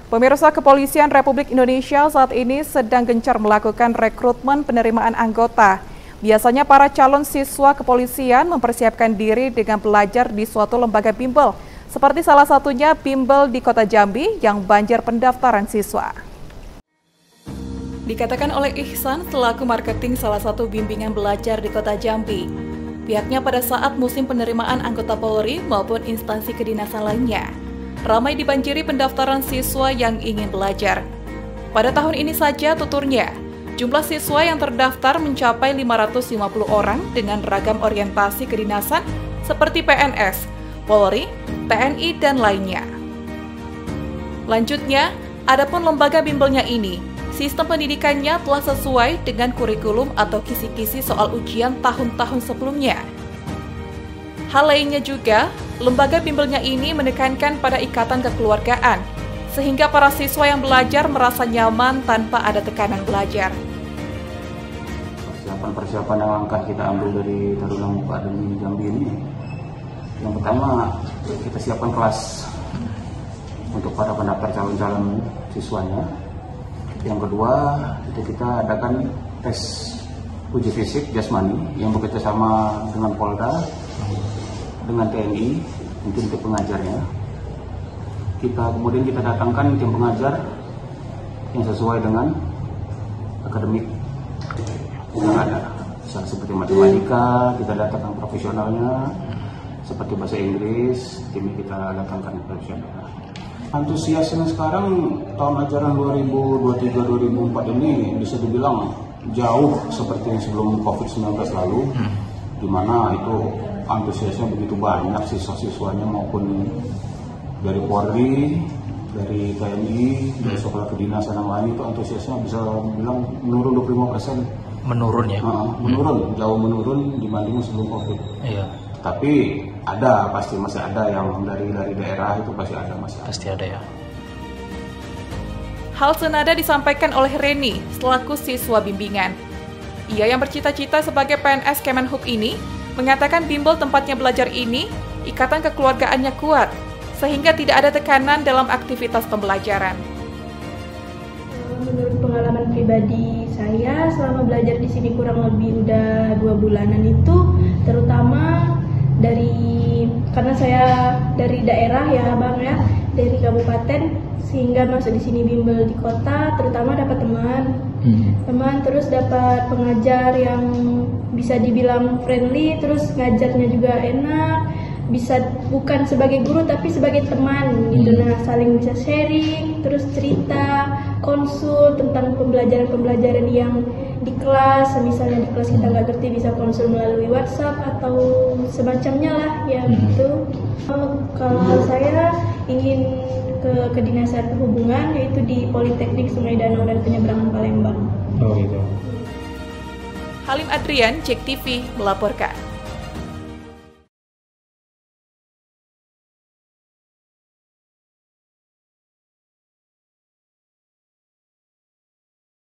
Pemirsa, Kepolisian Republik Indonesia saat ini sedang gencar melakukan rekrutmen penerimaan anggota. Biasanya para calon siswa kepolisian mempersiapkan diri dengan belajar di suatu lembaga bimbel, seperti salah satunya bimbel di Kota Jambi yang banjir pendaftaran siswa. Dikatakan oleh Ihsan selaku marketing salah satu bimbingan belajar di Kota Jambi. Pihaknya pada saat musim penerimaan anggota Polri maupun instansi kedinasan lainnya, ramai dibanjiri pendaftaran siswa yang ingin belajar. Pada tahun ini saja tuturnya, jumlah siswa yang terdaftar mencapai 550 orang dengan ragam orientasi kedinasan seperti PNS, Polri, TNI, dan lainnya. Lanjutnya, adapun lembaga bimbelnya ini, sistem pendidikannya telah sesuai dengan kurikulum atau kisi-kisi soal ujian tahun-tahun sebelumnya. Hal lainnya juga, lembaga bimbelnya ini menekankan pada ikatan kekeluargaan, sehingga para siswa yang belajar merasa nyaman tanpa ada tekanan belajar. Persiapan yang langkah kita ambil dari Taruna Muka Akademi Jambi ini, yang pertama kita siapkan kelas untuk para pendaftar calon-calon siswanya. Yang kedua, itu kita adakan tes uji fisik jasmani yang bekerja sama dengan Polda, dengan TNI, mungkin tim pengajarnya. Kemudian kita datangkan tim pengajar yang sesuai dengan akademik yang ada. Misalnya seperti matematika, kita datangkan profesionalnya, seperti bahasa Inggris, timnya kita datangkan profesional. Antusiasnya sekarang tahun ajaran 2023-2024 ini bisa dibilang jauh seperti sebelum COVID-19 lalu, di mana itu antusiasnya begitu banyak siswa-siswanya maupun dari Polri, dari TNI, dari sekolah kedinasan yang lain, itu antusiasnya bisa dibilang menurun 25%. Menurun ya? Menurun, jauh menurun dibanding sebelum COVID. Iya. Tapi ada, pasti masih ada yang dari daerah itu pasti ada. Pasti ada ya. Hal senada disampaikan oleh Reni selaku siswa bimbingan. Ia yang bercita-cita sebagai PNS Kemenhub ini mengatakan bimbel tempatnya belajar ini ikatan kekeluargaannya kuat sehingga tidak ada tekanan dalam aktivitas pembelajaran. Menurut pengalaman pribadi saya selama belajar di sini kurang lebih udah 2 bulanan itu, terutama karena saya dari daerah ya Bang ya, dari kabupaten, sehingga masuk di sini bimbel di kota, terutama dapat teman, terus dapat pengajar yang bisa dibilang friendly, terus ngajarnya juga enak, bisa bukan sebagai guru tapi sebagai teman gitu. Nah, saling bisa sharing, terus cerita, konsul tentang pembelajaran yang di kelas. Misalnya di kelas kita nggak ngerti bisa konsul melalui WhatsApp atau semacamnya lah ya gitu. Kalau saya ingin ke Kedinasan Perhubungan, yaitu di Politeknik Sungai Danau dan Penyeberangan Palembang. Oh gitu. Halim Adrian, JEK TV melaporkan.